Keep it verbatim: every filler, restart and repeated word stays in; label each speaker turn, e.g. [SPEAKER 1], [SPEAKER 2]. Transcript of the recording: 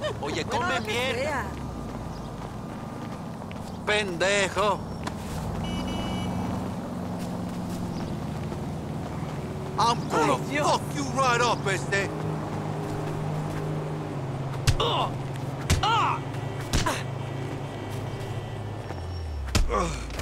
[SPEAKER 1] Oye,
[SPEAKER 2] Bueno,
[SPEAKER 1] come
[SPEAKER 2] lo que
[SPEAKER 1] mierda.
[SPEAKER 2] sea.
[SPEAKER 1] Pendejo. I'm gonna
[SPEAKER 2] Ay, Dios.
[SPEAKER 1] fuck you right up, este. Ugh. Ah. Ugh.